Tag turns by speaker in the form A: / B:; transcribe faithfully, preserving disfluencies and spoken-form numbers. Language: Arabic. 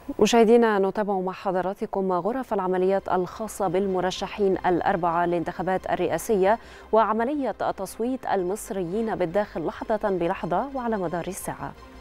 A: مشاهدينا، نتابع مع حضراتكم غرف العمليات الخاصة بالمرشحين الأربعة للانتخابات الرئاسية وعملية تصويت المصريين بالداخل لحظة بلحظة وعلى مدار الساعة.